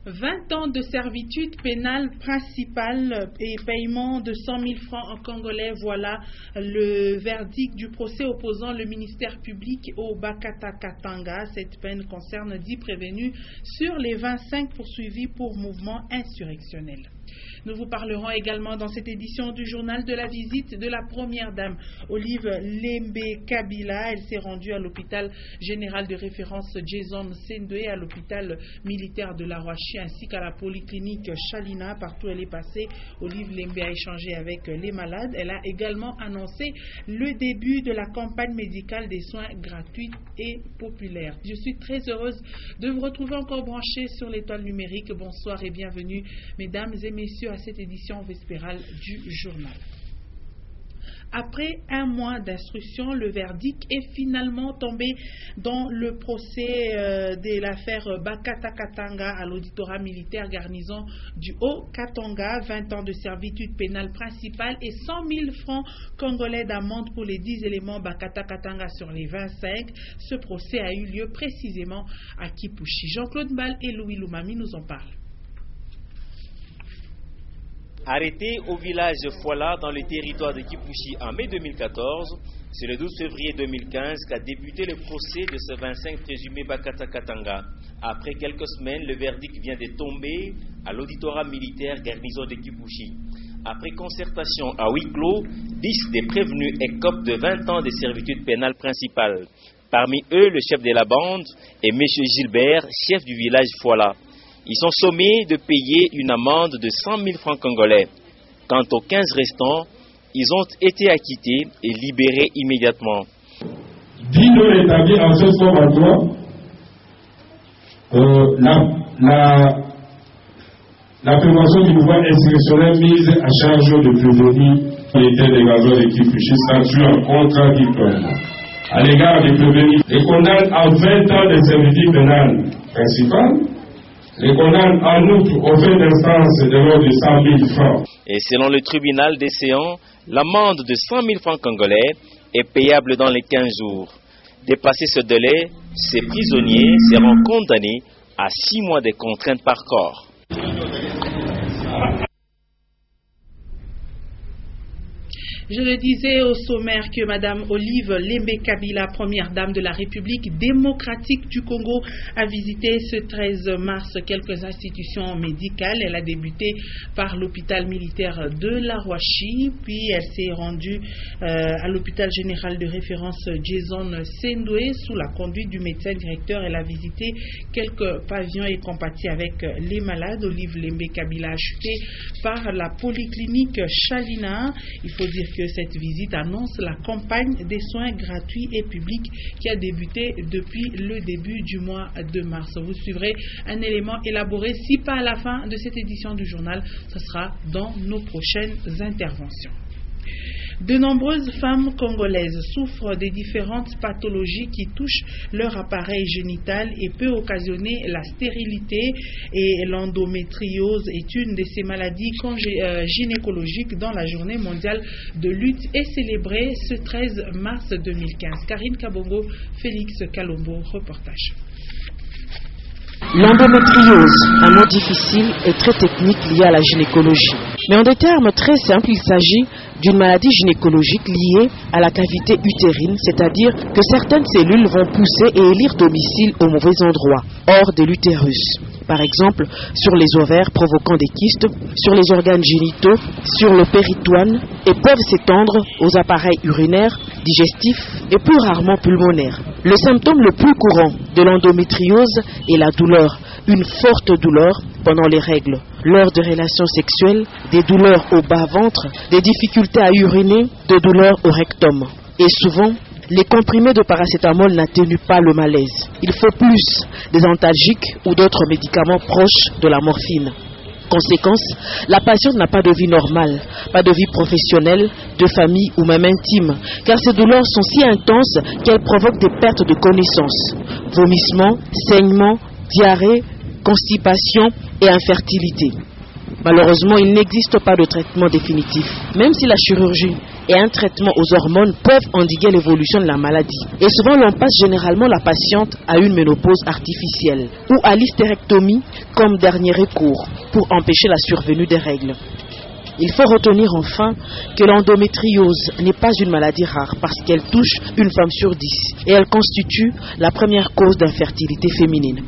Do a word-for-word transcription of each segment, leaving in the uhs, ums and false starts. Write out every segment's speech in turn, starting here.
vingt ans de servitude pénale principale et paiement de cent mille francs en congolais, voilà le verdict du procès opposant le ministère public au Bakata Katanga. Cette peine concerne dix prévenus sur les vingt-cinq poursuivis pour mouvement insurrectionnel. Nous vous parlerons également dans cette édition du journal de la visite de la première dame, Olive Lembe Kabila. Elle s'est rendue à l'hôpital général de référence Jason Sendwe, à l'hôpital militaire de la Roachie ainsi qu'à la polyclinique Chalina. Partout où elle est passée, Olive Lembe a échangé avec les malades. Elle a également annoncé le début de la campagne médicale des soins gratuits et populaires. Je suis très heureuse de vous retrouver encore branchés sur l'étoile numérique. Bonsoir et bienvenue, mesdames et messieurs, à cette édition vespérale du journal. Après un mois d'instruction, le verdict est finalement tombé dans le procès euh, de l'affaire Bakata Katanga à l'auditorat militaire garnison du Haut-Katanga. vingt ans de servitude pénale principale et cent mille francs congolais d'amende pour les dix éléments Bakata Katanga sur les vingt-cinq. Ce procès a eu lieu précisément à Kipushi. Jean-Claude Mbal et Louis Loumami nous en parlent. Arrêté au village Fouala dans le territoire de Kipushi en mai deux mille quatorze, c'est le douze février deux mille quinze qu'a débuté le procès de ce vingt-cinq présumé Bakata Katanga. Après quelques semaines, le verdict vient de tomber à l'auditorat militaire garnison de Kipushi. Après concertation à huis clos, dix des prévenus écopent de vingt ans de servitude pénale principale. Parmi eux, le chef de la bande est M. Gilbert, chef du village Fouala. Ils sont sommés de payer une amende de cent mille francs congolais. Quant aux quinze restants, ils ont été acquittés et libérés immédiatement. Dit non établi en ce soir à toi, euh, la, la, la prévention du mouvement insurrectionnel mise à charge de prévenir qui était des gazons de Kipushi s'accuse en contradictoire. À l'égard des prévenus, les condamne à vingt ans de servitude pénale principale. Les condamne en outre aux faits d'instance de l'ordre de cent mille francs. Et selon le tribunal décéant, l'amende de cent mille francs congolais est payable dans les quinze jours. Dépassé ce délai, ces prisonniers seront condamnés à six mois de contraintes par corps. Je le disais au sommaire que Mme Olive Lembe Kabila, première dame de la République démocratique du Congo, a visité ce treize mars quelques institutions médicales. Elle a débuté par l'hôpital militaire de la Roachie, puis elle s'est rendue euh, à l'hôpital général de référence Jason Sendwe sous la conduite du médecin directeur. Elle a visité quelques pavillons et compatis avec les malades. Olive Lembe Kabila a chuté par la polyclinique Chalina. Il faut dire que cette visite annonce la campagne des soins gratuits et publics qui a débuté depuis le début du mois de mars. Vous suivrez un élément élaboré, si pas à la fin de cette édition du journal, ce sera dans nos prochaines interventions. De nombreuses femmes congolaises souffrent des différentes pathologies qui touchent leur appareil génital et peut occasionner la stérilité, et l'endométriose est une de ces maladies gynécologiques dont la journée mondiale de lutte est célébrée ce treize mars deux mille quinze. Karine Kabongo, Félix Kalombo, reportage. L'endométriose, un mot difficile et très technique lié à la gynécologie. Mais en des termes très simples, il s'agit d'une maladie gynécologique liée à la cavité utérine, c'est-à-dire que certaines cellules vont pousser et élire domicile au mauvais endroit, hors de l'utérus. Par exemple, sur les ovaires provoquant des kystes, sur les organes génitaux, sur le péritoine, et peuvent s'étendre aux appareils urinaires, digestifs et plus rarement pulmonaires. Le symptôme le plus courant de l'endométriose est la douleur, une forte douleur pendant les règles, lors de relations sexuelles, des douleurs au bas-ventre, des difficultés à uriner, des douleurs au rectum. Et souvent, les comprimés de paracétamol n'atténuent pas le malaise. Il faut plus des antalgiques ou d'autres médicaments proches de la morphine. Conséquence, la patiente n'a pas de vie normale, pas de vie professionnelle, de famille ou même intime, car ces douleurs sont si intenses qu'elles provoquent des pertes de connaissance, vomissements, saignements, diarrhée, constipation et infertilité. Malheureusement, il n'existe pas de traitement définitif. Même si la chirurgie et un traitement aux hormones peuvent endiguer l'évolution de la maladie. Et souvent, l'on passe généralement la patiente à une ménopause artificielle ou à l'hystérectomie comme dernier recours pour empêcher la survenue des règles. Il faut retenir enfin que l'endométriose n'est pas une maladie rare parce qu'elle touche une femme sur dix et elle constitue la première cause d'infertilité féminine.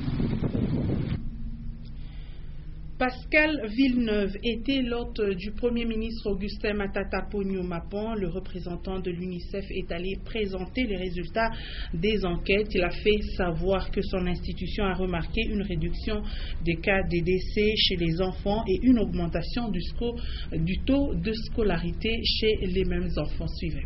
Pascal Villeneuve était l'hôte du Premier ministre Augustin Matata Ponyo Mapon. Le représentant de l'UNICEF est allé présenter les résultats des enquêtes. Il a fait savoir que son institution a remarqué une réduction des cas de décès chez les enfants et une augmentation du, sco, du taux de scolarité chez les mêmes enfants. Suivez.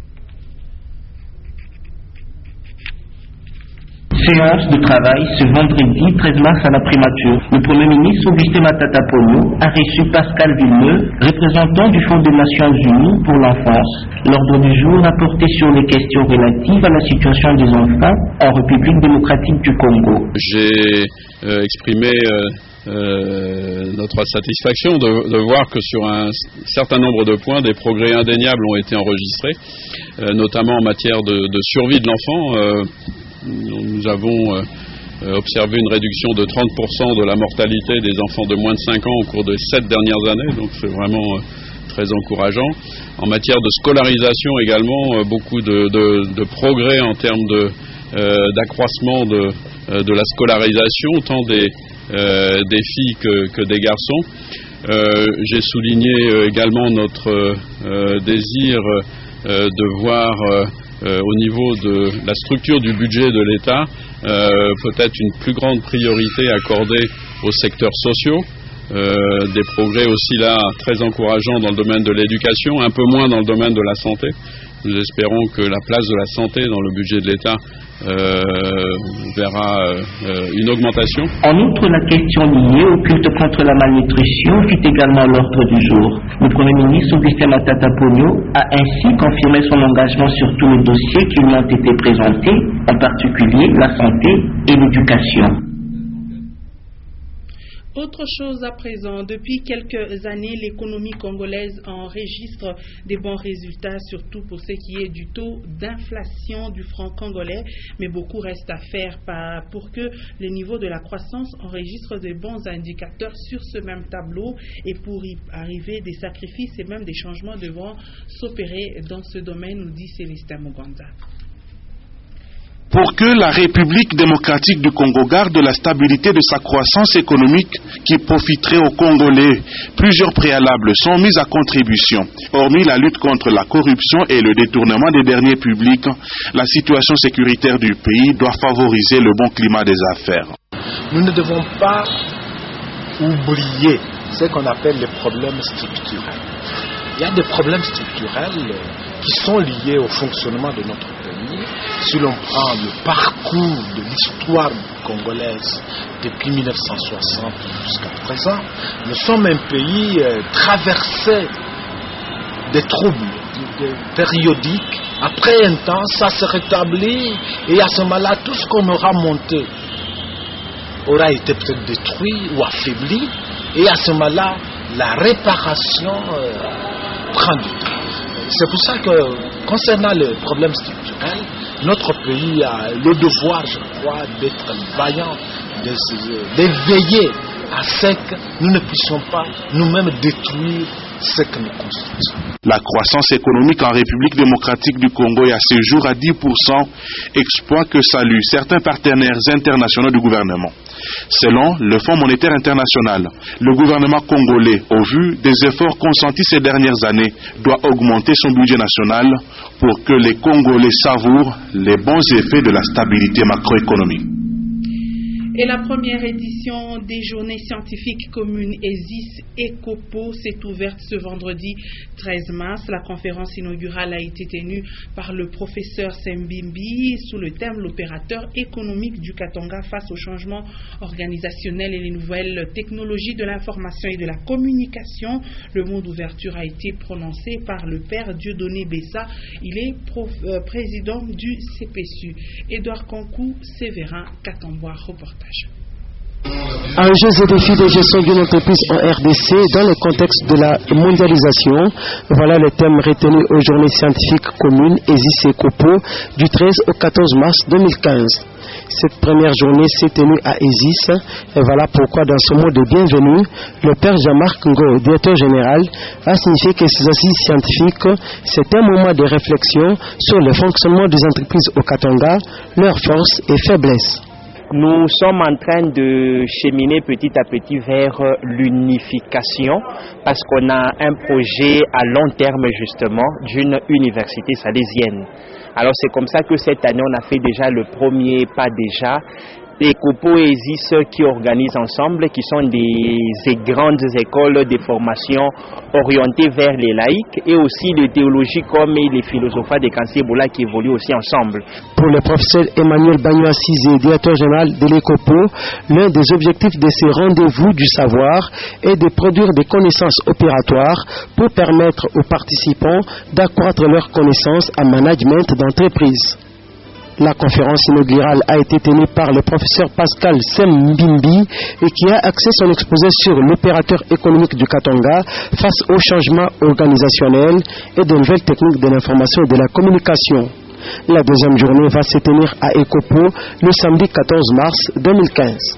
Séance de travail ce vendredi treize mars à la primature. Le Premier ministre Augustin Matata Ponyo a reçu Pascal Villeneuve, représentant du Fonds des Nations Unies pour l'enfance. L'ordre du jour a porté sur les questions relatives à la situation des enfants en République démocratique du Congo. J'ai euh, exprimé euh, euh, notre satisfaction de, de voir que sur un certain nombre de points, des progrès indéniables ont été enregistrés, euh, notamment en matière de, de survie de l'enfant. Euh, Nous avons euh, observé une réduction de trente pour cent de la mortalité des enfants de moins de cinq ans au cours des sept dernières années, donc c'est vraiment euh, très encourageant. En matière de scolarisation également, euh, beaucoup de, de, de progrès en termes de, euh, d'accroissement de, euh, de la scolarisation, tant des, euh, des filles que, que des garçons. Euh, j'ai souligné euh, également notre euh, désir euh, de voir euh, Euh, au niveau de la structure du budget de l'État, euh, peut-être une plus grande priorité accordée aux secteurs sociaux, euh, des progrès aussi là très encourageants dans le domaine de l'éducation, un peu moins dans le domaine de la santé. Nous espérons que la place de la santé dans le budget de l'État euh, verra euh, une augmentation. En outre, la question liée au culte contre la malnutrition fut également l'ordre du jour. Le Premier ministre Augustin Matata Ponyo a ainsi confirmé son engagement sur tous les dossiers qui lui ont été présentés, en particulier la santé et l'éducation. Autre chose à présent, depuis quelques années, l'économie congolaise enregistre des bons résultats, surtout pour ce qui est du taux d'inflation du franc congolais, mais beaucoup reste à faire pour que le niveau de la croissance enregistre de bons indicateurs sur ce même tableau, et pour y arriver, des sacrifices et même des changements devront s'opérer dans ce domaine, nous dit Célestin Mugonza. Pour que la République démocratique du Congo garde la stabilité de sa croissance économique qui profiterait aux Congolais, plusieurs préalables sont mis à contribution. Hormis la lutte contre la corruption et le détournement des deniers publics, la situation sécuritaire du pays doit favoriser le bon climat des affaires. Nous ne devons pas oublier ce qu'on appelle les problèmes structurels. Il y a des problèmes structurels qui sont liés au fonctionnement de notre pays. Si l'on prend le parcours de l'histoire congolaise depuis mille neuf cent soixante jusqu'à présent, nous sommes un pays euh, traversé des troubles de, périodiques. Après un temps, ça se rétablit et à ce moment-là, tout ce qu'on aura monté aura été peut-être détruit ou affaibli, et à ce moment-là, la réparation euh, prend du temps. C'est pour ça que, concernant les problèmes structurels, notre pays a le devoir, je crois, d'être vaillant, d'éveiller à ce que nous ne puissions pas nous-mêmes détruire ce que nous constituons. La croissance économique en République démocratique du Congo est à ce jour à dix pour cent, exploit que saluent certains partenaires internationaux du gouvernement. Selon le Fonds monétaire international, le gouvernement congolais, au vu des efforts consentis ces dernières années, doit augmenter son budget national pour que les Congolais savourent les bons effets de la stabilité macroéconomique. Et la première édition des journées scientifiques communes E S I S-ECOPO s'est ouverte ce vendredi treize mars. La conférence inaugurale a été tenue par le professeur Sembimbi sous le thème « L'opérateur économique du Katanga face aux changements organisationnels et les nouvelles technologies de l'information et de la communication ». Le mot d'ouverture a été prononcé par le père Dieudonné Bessa. Il est prof, euh, président du C P S U. Édouard Conkou, Sévérin, Katambois, reportage. Enjeux et défis de gestion d'une entreprise en R D C dans le contexte de la mondialisation. Voilà le thème retenu aux journées scientifiques communes E S I S ECOPO du treize au quatorze mars deux mille quinze. Cette première journée s'est tenue à E S I S et voilà pourquoi dans ce mot de bienvenue, le père Jean-Marc Ngo, directeur général, a signifié que ces assises scientifiques, c'est un moment de réflexion sur le fonctionnement des entreprises au Katanga, leurs forces et faiblesses. Nous sommes en train de cheminer petit à petit vers l'unification parce qu'on a un projet à long terme justement d'une université salésienne. Alors c'est comme ça que cette année on a fait déjà le premier pas déjà. ECOPO et E S I S qui organisent ensemble, qui sont des, des grandes écoles de formation orientées vers les laïcs et aussi les théologies comme les philosophes de Kansebola qui évoluent aussi ensemble. Pour le professeur Emmanuel Bagno-Assizé, directeur général de l'ECOPO, l'un des objectifs de ces rendez-vous du savoir est de produire des connaissances opératoires pour permettre aux participants d'accroître leurs connaissances en management d'entreprise. La conférence inaugurale a été tenue par le professeur Pascal Sembimbi et qui a axé son exposé sur l'opérateur économique du Katanga face aux changements organisationnels et de nouvelles techniques de l'information et de la communication. La deuxième journée va se tenir à ECOPO le samedi quatorze mars deux mille quinze.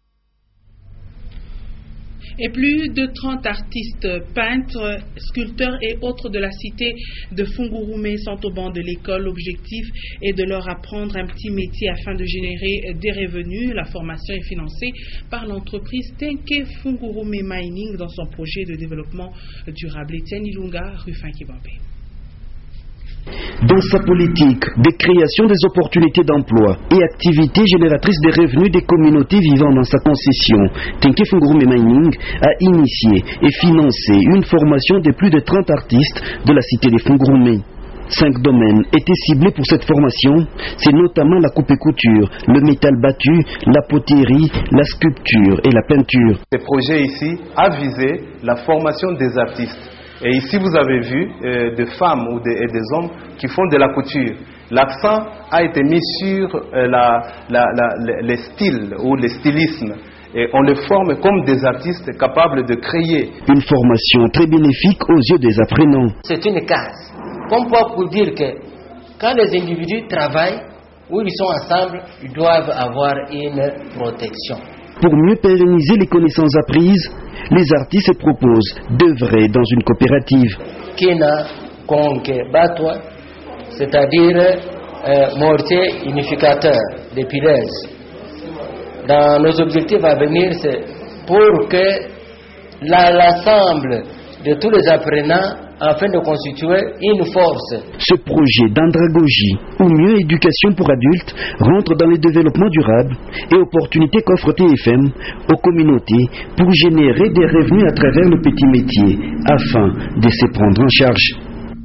Et plus de trente artistes, peintres, sculpteurs et autres de la cité de Fungurume sont au banc de l'école. L'objectif est de leur apprendre un petit métier afin de générer des revenus. La formation est financée par l'entreprise Tenke Fungurume Mining dans son projet de développement durable. Etienne Ilunga, Rufin Kibambe. Dans sa politique de création des opportunités d'emploi et activités génératrices de revenus des communautés vivant dans sa concession, Tenke Fungurume Mining a initié et financé une formation de plus de trente artistes de la cité de Fungurume. Cinq domaines étaient ciblés pour cette formation, c'est notamment la coupe et couture, le métal battu, la poterie, la sculpture et la peinture. Ce projet ici a visé la formation des artistes. Et ici, vous avez vu euh, des femmes ou des, et des hommes qui font de la couture. L'accent a été mis sur euh, la, la, la, les styles ou les stylismes. Et on les forme comme des artistes capables de créer. Une formation très bénéfique aux yeux des apprenants. C'est une case. Comme pour dire que quand les individus travaillent, ou ils sont ensemble, ils doivent avoir une protection. Pour mieux pérenniser les connaissances apprises, les artistes se proposent d'œuvrer dans une coopérative. Kina Konke Batwa, c'est-à-dire euh, mortier unificateur des pilaises. Dans nos objectifs à venir, c'est pour que l'ensemble de tous les apprenants afin de constituer une force. Ce projet d'andragogie, ou mieux éducation pour adultes, rentre dans le développement durable et opportunités qu'offre T F M aux communautés pour générer des revenus à travers le petit métier, afin de se prendre en charge.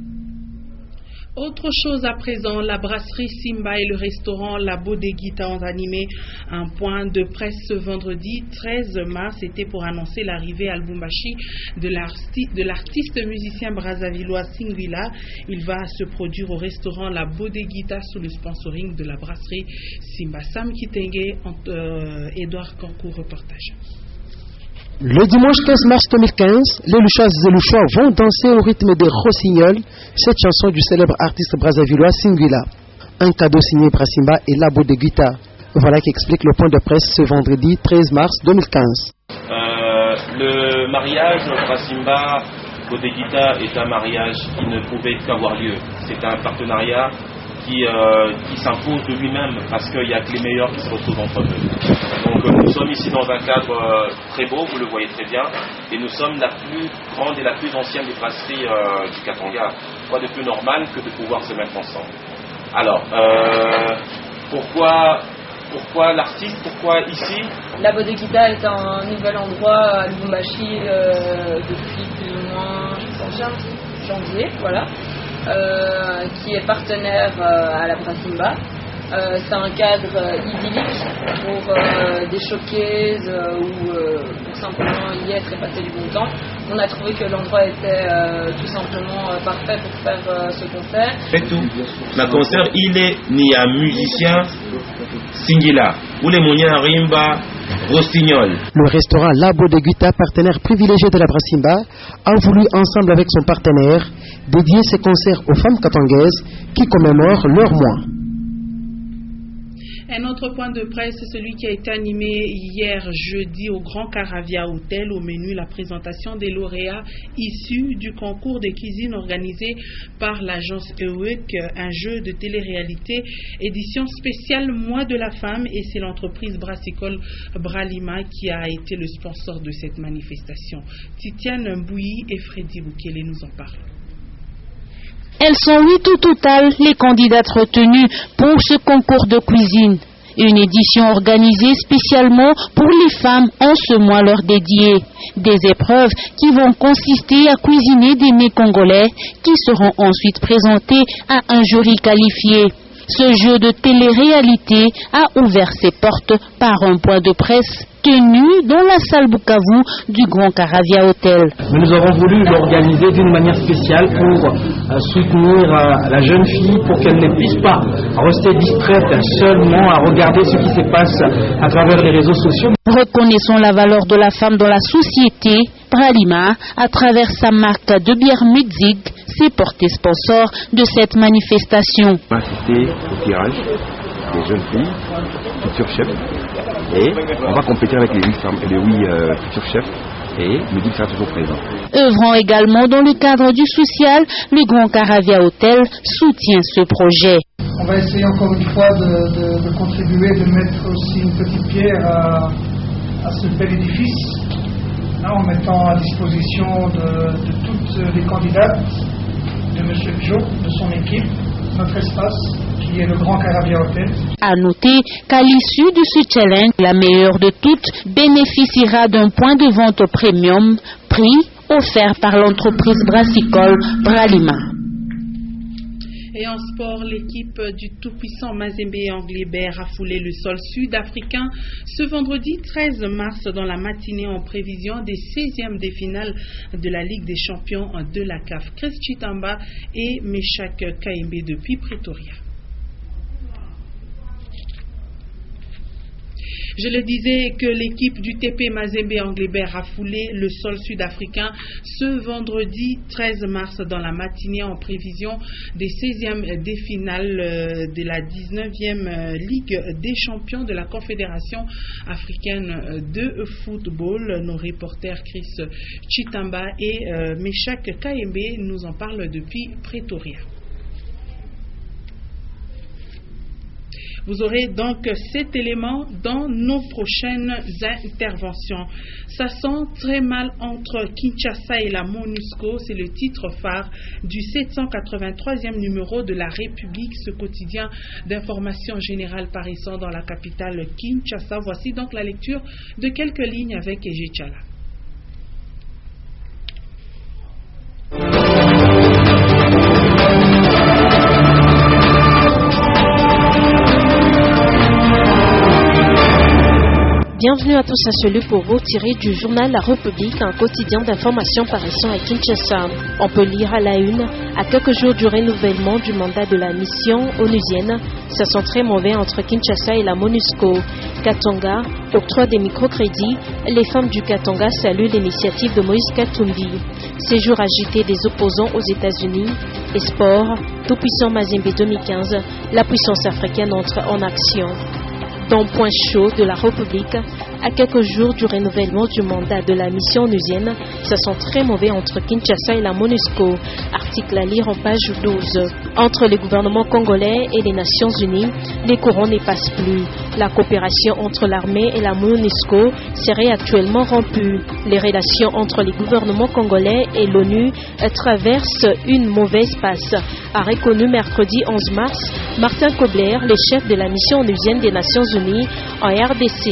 Autre chose à présent, la brasserie Simba et le restaurant La Bodeguita ont animé un point de presse ce vendredi treize mars. C'était pour annoncer l'arrivée à Lubumbashi de l'artiste musicien brazzavillois Singwila. Il va se produire au restaurant La Bodeguita sous le sponsoring de la brasserie Simba. Sam Kitenge, euh, Edouard Kankou, reportage. Le dimanche quinze mars deux mille quinze, les Luchas et Luchois vont danser au rythme des Rossignols, cette chanson du célèbre artiste brazzavillois Singwila. Un cadeau signé Brasimba et La Bodeguita. Voilà qui explique le point de presse ce vendredi treize mars deux mille quinze. Euh, le mariage Brasimba Bodeguita est un mariage qui ne pouvait qu'avoir lieu. C'est un partenariat qui, euh, qui s'impose de lui-même parce qu'il n'y a que les meilleurs qui se retrouvent entre eux. Donc euh, nous sommes ici dans un cadre euh, très beau, vous le voyez très bien, et nous sommes la plus grande et la plus ancienne des brasseries euh, du Katanga. Quoi de plus normal que de pouvoir se mettre ensemble. Alors, euh, pourquoi, pourquoi l'artiste, pourquoi ici? La Bodeguita est un nouvel endroit à Lubumbashi euh, depuis plus ou moins janvier, janvier voilà. Euh, qui est partenaire euh, à la Brasimba Euh, c'est un cadre euh, idyllique pour euh, des showcases euh, ou euh, pour simplement y être et passer du bon temps. On a trouvé que l'endroit était euh, tout simplement euh, parfait pour faire euh, ce concert. C'est tout. Le concert, il est ni un musicien singulier. Ou les moyens rimba, rossignol. Le restaurant Labo de Guita, partenaire privilégié de la Brassimba, a voulu, ensemble avec son partenaire, dédier ses concerts aux femmes katangaises qui commémorent leur mois. Un autre point de presse, c'est celui qui a été animé hier jeudi au Grand Caravia Hotel. Au menu, la présentation des lauréats issus du concours de cuisine organisé par l'agence E W E C, un jeu de télé-réalité, édition spéciale Mois de la femme, et c'est l'entreprise brassicole Bralima qui a été le sponsor de cette manifestation. Titiane Mbouyi et Freddy Boukele nous en parlent. Elles sont huit au total, les candidates retenues pour ce concours de cuisine. Une édition organisée spécialement pour les femmes en ce mois leur dédié. Des épreuves qui vont consister à cuisiner des mets congolais qui seront ensuite présentés à un jury qualifié. Ce jeu de télé-réalité a ouvert ses portes par un point de presse tenu dans la salle Bukavu du Grand Caravia Hotel. Mais nous avons voulu l'organiser d'une manière spéciale pour euh, soutenir euh, la jeune fille, pour qu'elle ne puisse pas rester distraite seulement à regarder ce qui se passe à travers les réseaux sociaux. Reconnaissons la valeur de la femme dans la société. Bralima, à travers sa marque de bière Medzig, s'est porté sponsor de cette manifestation. On va assister au tirage des jeunes filles, futures chefs, et on va compétir avec les huit femmes, les huit euh, futurs chefs, et Medzig sera toujours présent. Œuvrant également dans le cadre du social, le Grand Caravia Hotel soutient ce projet. On va essayer encore une fois de, de, de contribuer, de mettre aussi une petite pierre à, à ce bel édifice, hein, en mettant à disposition de, de toutes les candidates, de M. Joe, de son équipe, notre espace, qui est le Grand Caravia Hotel. À noter qu'à l'issue de ce challenge, la meilleure de toutes bénéficiera d'un point de vente premium, prix offert par l'entreprise brassicole Bralima. Et en sport, l'équipe du tout-puissant Mazembe Anglebert a foulé le sol sud-africain ce vendredi treize mars dans la matinée en prévision des seizièmes des finales de la Ligue des champions de la C A F. Chris Chitamba et Meshak Kaembe depuis Pretoria. Je le disais que l'équipe du T P Mazembe Anglebert a foulé le sol sud-africain ce vendredi treize mars dans la matinée en prévision des seizièmes des finales de la dix-neuvième Ligue des champions de la Confédération africaine de football. Nos reporters Chris Chitamba et Meshak Kaembe nous en parlent depuis Pretoria. Vous aurez donc cet élément dans nos prochaines interventions. Ça sent très mal entre Kinshasa et la MONUSCO. C'est le titre phare du sept cent quatre-vingt-troisième numéro de la République, ce quotidien d'information générale paraissant dans la capitale Kinshasa. Voici donc la lecture de quelques lignes avec Ege Tchala. Bienvenue à tous à ce lieu pour vous tiré du journal La République, un quotidien d'information paraissant à Kinshasa. On peut lire à la une, à quelques jours du renouvellement du mandat de la mission onusienne, ça sent très mauvais entre Kinshasa et la MONUSCO. Katanga octroie des microcrédits, les femmes du Katanga saluent l'initiative de Moïse Katumbi. Séjour agité des opposants aux États-Unis et sport, tout-puissant Mazembe deux mille quinze, la puissance africaine entre en action. Dans Point chaud de la République, à quelques jours du renouvellement du mandat de la mission onusienne, ça sent très mauvais entre Kinshasa et la MONUSCO. Article à lire en page douze. Entre le gouvernement congolais et les Nations Unies, les courants n'y passent plus. La coopération entre l'armée et la MONUSCO serait actuellement rompue. Les relations entre les gouvernements congolais et l'ONU traversent une mauvaise passe, a reconnu mercredi onze mars Martin Kobler, le chef de la mission onusienne des Nations Unies en R D C.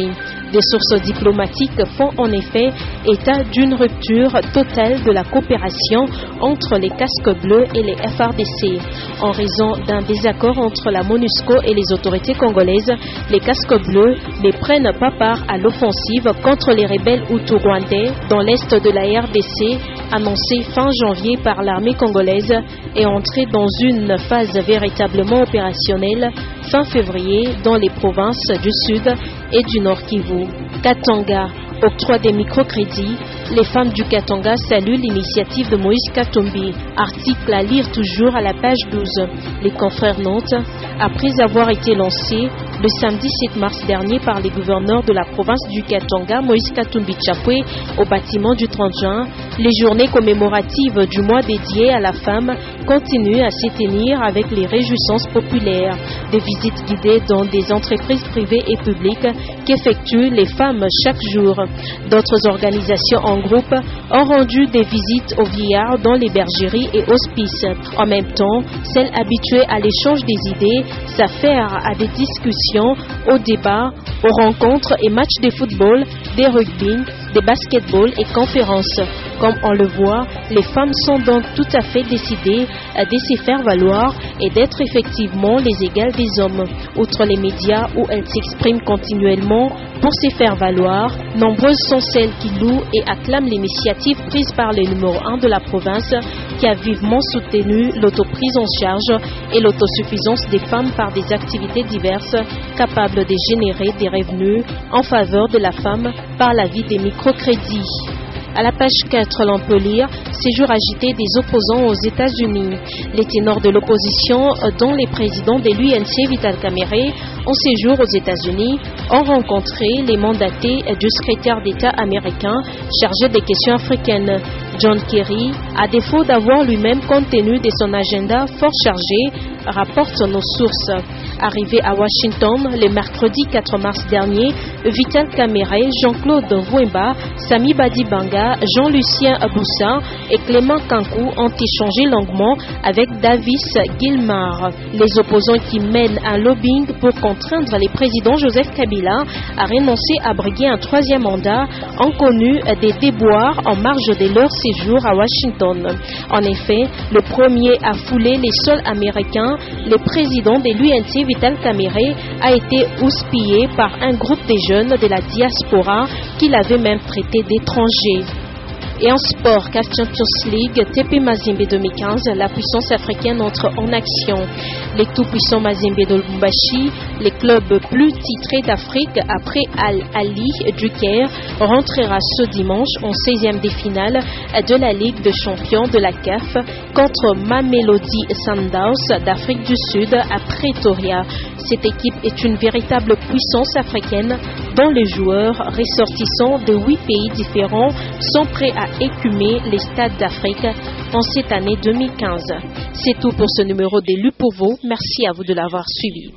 Des sources diplomatiques font en effet état d'une rupture totale de la coopération entre les casques bleus et les F R D C. En raison d'un désaccord entre la MONUSCO et les autorités congolaises, les casques bleus ne prennent pas part à l'offensive contre les rebelles hutus-rwandais dans l'est de la R D C, annoncée fin janvier par l'armée congolaise et entrée dans une phase véritablement opérationnelle fin février dans les provinces du Sud et du Nord Kivu. Katanga, octroi des microcrédits. Les femmes du Katanga saluent l'initiative de Moïse Katumbi. Article à lire toujours à la page douze. Les confrères notent, après avoir été lancés le samedi sept mars dernier par les gouverneurs de la province du Katanga, Moïse Katumbi Chapwe, au bâtiment du trente juin, les journées commémoratives du mois dédié à la femme continuent à se tenir avec les réjouissances populaires. Des visites guidées dans des entreprises privées et publiques qu'effectuent les femmes chaque jour. D'autres organisations en groupe ont rendu des visites aux vieillards dans les bergeries et hospices. En même temps, celles habituées à l'échange des idées s'affairent à des discussions, aux débats, aux rencontres et matchs de football, des rugby, des basketball et conférences. Comme on le voit, les femmes sont donc tout à fait décidées de se faire valoir et d'être effectivement les égales des hommes. Outre les médias où elles s'expriment continuellement pour se faire valoir, nombreuses sont celles qui louent et acclament l'initiative prise par le numéro un de la province qui a vivement soutenu l'autoprise en charge et l'autosuffisance des femmes par des activités diverses capables de générer des revenus en faveur de la femme par la vie des microcrédits. À la page quatre, l'on peut lire « Séjour agité des opposants aux États-Unis ». Les ténors de l'opposition, dont les présidents de l'U N C Vital Kamerhe, en séjour aux États-Unis, ont rencontré les mandatés du secrétaire d'État américain chargé des questions africaines. John Kerry, à défaut d'avoir lui-même compte tenu de son agenda fort chargé, rapporte nos sources. Arrivé à Washington le mercredi quatre mars dernier, Vital Kamerhe, Jean-Claude Vouemba, Sami Badibanga, Jean-Lucien Aboussa et Clément Kankou ont échangé longuement avec Davis Gilmar. Les opposants qui mènent un lobbying pour contraindre le président Joseph Kabila à renoncer à briguer un troisième mandat ont connu des déboires en marge de leur séjour à Washington. En effet, le premier à fouler les sols américains, le président de l'U N C Vital Kamerhe a été houspillé par un groupe de jeunes de la diaspora qui l'avait même traité d'étranger. Et en sport, C A F Champions League, T P Mazembe deux mille quinze, la puissance africaine entre en action. Les tout-puissants Mazembe de Lubumbashi, les clubs plus titrés d'Afrique après Al-Ali du Caire, rentrera ce dimanche en seizième de finale de la Ligue des champions de la C A F contre Mamelodi Sundowns d'Afrique du Sud à Pretoria. Cette équipe est une véritable puissance africaine dont les joueurs ressortissants de huit pays différents sont prêts à écumer les stades d'Afrique en cette année deux mille quinze. C'est tout pour ce numéro des Lupovo. Merci à vous de l'avoir suivi.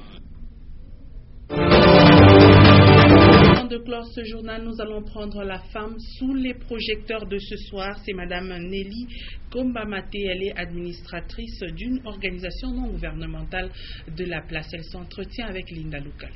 Avant de clore ce journal, nous allons prendre la femme sous les projecteurs de ce soir. C'est Madame Nelly Kombamate. Elle est administratrice d'une organisation non gouvernementale de la place. Elle s'entretient avec Linda Lukalo.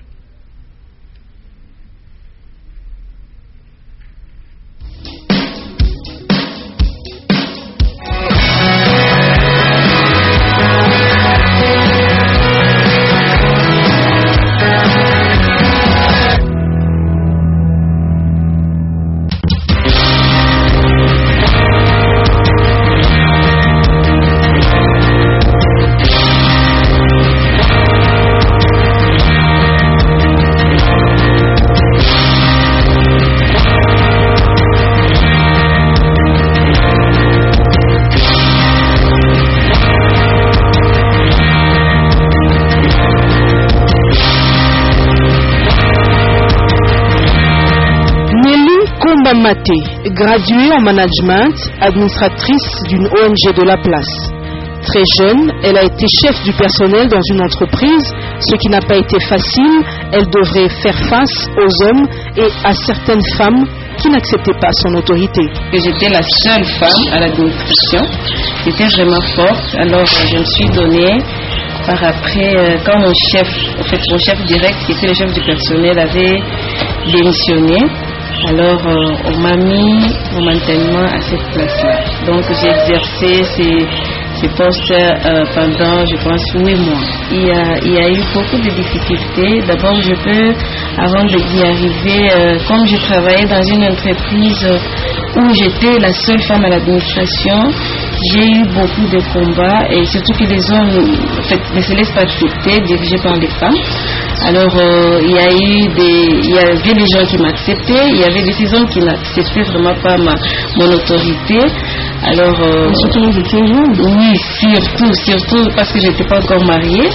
Maté, graduée en management, administratrice d'une O N G de la place. Très jeune, elle a été chef du personnel dans une entreprise, ce qui n'a pas été facile. Elle devrait faire face aux hommes et à certaines femmes qui n'acceptaient pas son autorité. J'étais la seule femme à l'administration. J'étais vraiment forte, alors je me suis donnée. Par après, quand mon chef, en fait mon chef direct, qui était le chef du personnel, avait démissionné. Alors euh, on m'a mis momentanément à cette place-là. Donc j'ai exercé ces, ces postes euh, pendant, je pense, huit mois. Il y, a, il y a eu beaucoup de difficultés. D'abord, je peux, avant d'y arriver, euh, comme je travaillais dans une entreprise où j'étais la seule femme à l'administration, j'ai eu beaucoup de combats et surtout que les hommes en fait, ne se laissent pas accepter, dirigés par les femmes. Alors euh, il y a eu des, il y avait des gens qui m'acceptaient, il y avait des hommes qui n'acceptaient vraiment pas ma, mon autorité. Alors euh, surtout vous étiez jeune. Oui, surtout, surtout parce que je n'étais pas encore mariée.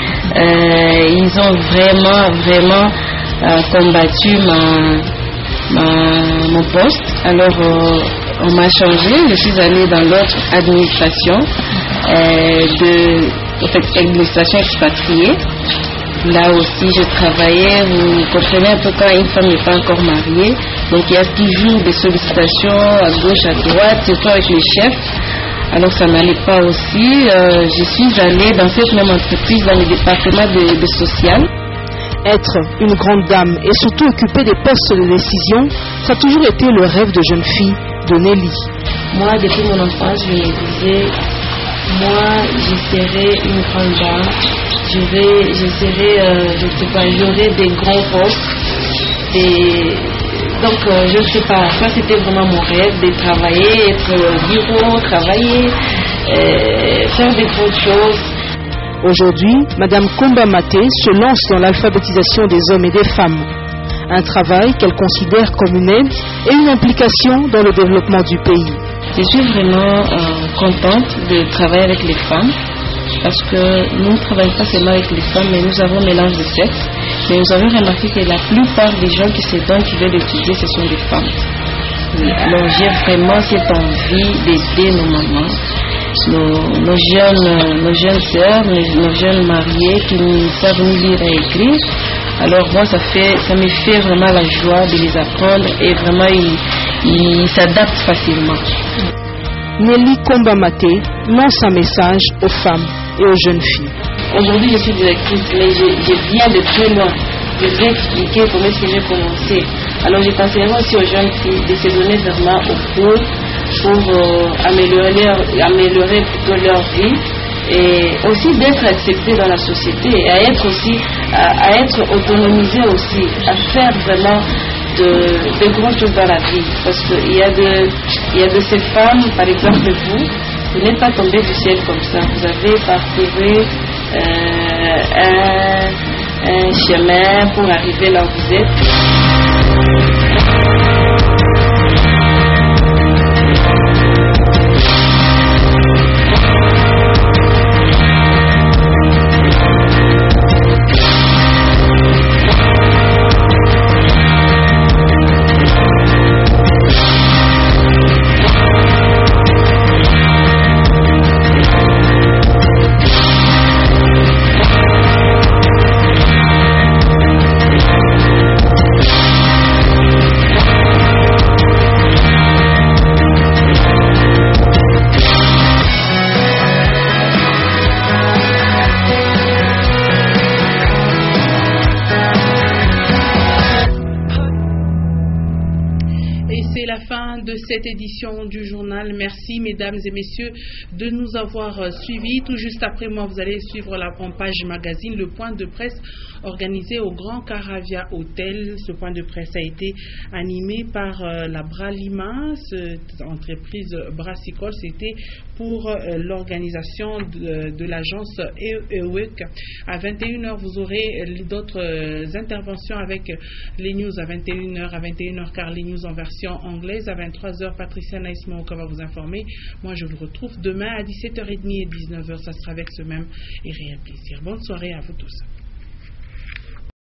Euh, ils ont vraiment, vraiment euh, combattu ma, ma, mon poste. Alors euh, on m'a changé, je suis allée dans l'autre administration, euh, de, en fait, administration expatriée. Là aussi, je travaillais, vous comprenez un peu quand une femme n'est pas encore mariée, donc il y a toujours des sollicitations à gauche, à droite, surtout avec les chefs. Alors ça n'allait pas aussi. Euh, je suis allée dans cette même entreprise, dans le département de, de social. Être une grande dame et surtout occuper des postes de décision, ça a toujours été le rêve de jeune fille de Nelly. Moi, depuis mon enfance, je me disais, moi, je serai une grande dame. Je vais, je serai, euh, je sais pas, j'aurai des grands postes. Et donc, euh, je ne sais pas, ça c'était vraiment mon rêve, de travailler, être au bureau, travailler, euh, faire des grandes choses. Aujourd'hui, Madame Komba Maté se lance dans l'alphabétisation des hommes et des femmes. Un travail qu'elle considère comme une aide et une implication dans le développement du pays. Je suis vraiment euh, contente de travailler avec les femmes. Parce que nous ne travaillons pas seulement avec les femmes, mais nous avons un mélange de sexe. Mais nous avons remarqué que la plupart des gens qui se donnent, qui veulent étudier, ce sont des femmes. Oui. Alors j'ai vraiment cette envie d'aider nos mamans, nos, nos jeunes, nos jeunes sœurs, nos, nos jeunes mariés qui ne savent ni lire et écrire. Alors moi, ça, fait, ça me fait vraiment la joie de les apprendre et vraiment ils, ils s'adaptent facilement. Nelly Komba Maté lance un message aux femmes et aux jeunes filles. Aujourd'hui, je suis directrice, mais je, je viens de très loin. Je vais expliquer comment est-ce que j'ai commencé. Alors, je conseillerais aussi aux jeunes filles de se donner vraiment au cours pour euh, améliorer, leur, améliorer plutôt leur vie et aussi d'être acceptées dans la société et à être aussi, à, à être autonomisées aussi, à faire vraiment De, de grandes choses dans la vie, parce qu'il y a de, il y a de ces femmes, par exemple vous, vous n'êtes pas tombé du ciel comme ça, vous avez parcouru euh, un, un chemin pour arriver là où vous êtes. De cette édition du journal. Merci mesdames et messieurs de nous avoir suivis. Tout juste après moi, vous allez suivre la page magazine, le point de presse organisé au Grand Caravia Hotel. Ce point de presse a été animé par euh, la Bralima, cette entreprise brassicole. C'était pour euh, l'organisation de, de l'agence E E W E C. À vingt et une heures, vous aurez d'autres euh, interventions avec les news à vingt et une heures. À vingt et une heures, car les news en version anglaise. À vingt-trois heures, Patricia Naïsmaoka va vous informer. Moi, je vous retrouve demain à dix-sept heures trente et dix-neuf heures. Ça sera avec ce même et réel plaisir. Bonne soirée à vous tous.